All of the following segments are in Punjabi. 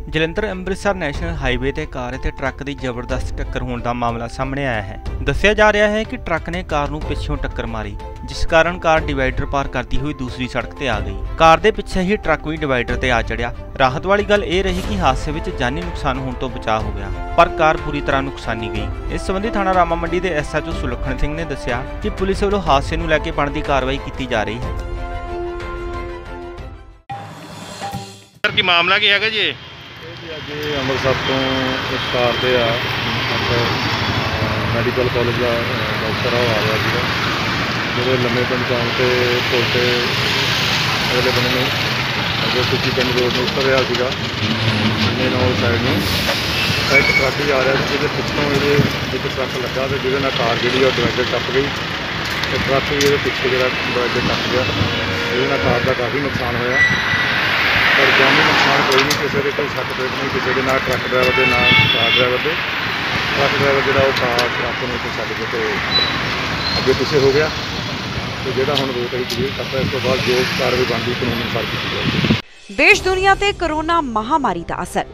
ਜਲੰਧਰ ਅੰਮ੍ਰਿਤਸਰ ਨੈਸ਼ਨਲ ਹਾਈਵੇ ਤੇ ਕਾਰ ਤੇ ਟਰੱਕ ਦੀ ਜ਼ਬਰਦਸਤ ਟੱਕਰ ਹੋਣ ਦਾ ਮਾਮਲਾ ਸਾਹਮਣੇ ਆਇਆ ਹੈ। ਦੱਸਿਆ ਜਾ ਰਿਹਾ ਹੈ ਕਿ ਟਰੱਕ ਨੇ ਕਾਰ ਨੂੰ ਪਿੱਛੋਂ ਟੱਕਰ ਮਾਰੀ, ਜਿਸ ਕਾਰਨ ਕਾਰ ਡਿਵਾਈਡਰ ਪਾਰ ਕਰਦੀ ਹੋਈ ਦੂਸਰੀ ਸੜਕ ਤੇ ਆ ਗਈ। ਕਾਰ ਦੇ ਪਿੱਛੇ ਹੀ ਟਰੱਕ ਵੀ ਡਿਵਾਈਡਰ ਤੇ ਆ ਚੜਿਆ। ਰਾਹਤ ਵਾਲੀ ਗੱਲ ਇਹ ਰਹੀ ਕਿ ਹਾਦਸੇ ਵਿੱਚ ਜਾਨੀ ਨੁਕਸਾਨ ਹੋਣ ਤੋਂ ਬਚਾਅ ਹੋ ਗਿਆ, ਪਰ ਕਾਰ ਪੂਰੀ ਤਰ੍ਹਾਂ ਨੁਕਸਾਨੀ ਗਈ। ਇਸ ਸੰਬੰਧੀ ਥਾਣਾ ਰਾਮਾ ਮੰਡੀ ਦੇ SHO ਸੁਲੱਖਣ ਸਿੰਘ ਨੇ ਦੱਸਿਆ ਕਿ ਪੁਲਿਸ ਵੱਲੋਂ ਹਾਦਸੇ ਨੂੰ ਲੈ ਕੇ ਬਣਦੀ ਕਾਰਵਾਈ ਕੀਤੀ ਜਾ ਰਹੀ ਹੈ। ਕੀ ਮਾਮਲਾ ਕੀ ਹੈਗਾ ਜੀ? ਅੱਜ ਅੰਮ੍ਰਿਤਸਰ ਤੋਂ ਇੱਕ ਕਾਰ ਤੇ ਆ ਮੈਡੀਕਲ ਕਾਲਜ ਦਾ ਡਾਕਟਰ ਆ ਰਿਹਾ ਸੀਗਾ, ਜਿਹੜੇ ਲੰਮੇ ਪਿੰਡ ਚੌਂਕ ਤੇ ਪੁਲ ਤੇ ਅਗਲੇ ਬੰਨੇ ਨੂੰ ਅੱਗੇ ਸੁੱਚੀ ਪਿੰਡ ਰੋਡ ਨੂੰ ਉਤਰ ਰਿਹਾ ਸੀਗਾ। ਇੰਨੇ ਨਾਲ ਸਾਈਡ ਨੂੰ ਇੱਕ ਟਰੱਕ ਹੀ ਆ ਰਿਹਾ ਸੀ, ਜਿਹਦੇ ਪਿੱਛੋਂ ਇਹਦੇ ਇੱਕ ਟਰੱਕ ਲੱਗਾ ਤੇ ਜਿਹਦੇ ਨਾਲ ਕਾਰ ਜਿਹੜੀ ਉਹ ਡਿਵਾਈਡਰ ਟੱਪ ਗਈ ਤੇ ਟਰੱਕ ਵੀ ਇਹਦੇ ਪਿੱਛੇ ਜਿਹੜਾ ਡਿਵਾਈਡਰ ਟੱਪ ਗਿਆ, ਇਹਦੇ ਨਾਲ ਕਾਰ ਦਾ ਕਾਫੀ ਨੁਕਸਾਨ ਹੋਇਆ। पर जानी नुकसान कोई नहीं, किसी के कोई सट पेट नहीं, किसी के ना ट्रक ड्राइवर के ना कार ड्राइवर के। ट्रक ड्राइवर जो कार ट्रक में छड्ड के तो अगे पिछे हो गया, तो जो हम रोड क्लीयर करता इस तो बाद जो कार्रवाई बनती कानून अनुसार की जाएगी। देश दुनिया ते कोरोना महामारी का असर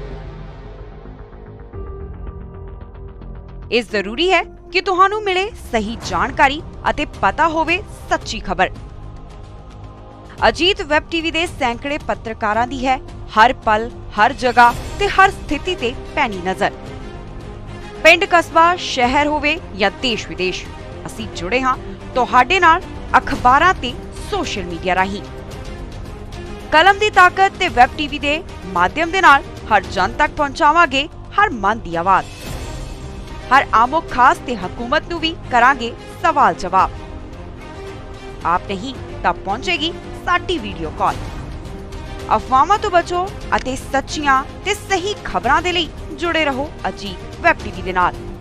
इस जरूरी है कि तुहानू मिले सही जानकारी अते पता होवे सच्ची खबर। अजीत वैब टीवी दे सैकड़े पत्रकारां दी है हर पल हर जगह ते हर स्थिति ते पैनी नजर। पिंड कस्बा शहर होवे या देश विदेश, असीं जुड़े हां तुहाडे नाल अखबारां ते सोशल मीडिया राहीं। कलम दी ताकत ते वैब टीवी दे माध्यम दे नाल हर जन तक पहुंचावांगे हर मन दी आवाज। हर आमो खास ते हुकूमत नूं भी करांगे सवाल जवाब। आप नहीं तब पहुंचेगी साडी वीडियो कॉल। अफवाहां तो बचो अते सच्चियां ते सही खबरां दे लई जुड़े रहो अजीत वैब टीवी दे नाल।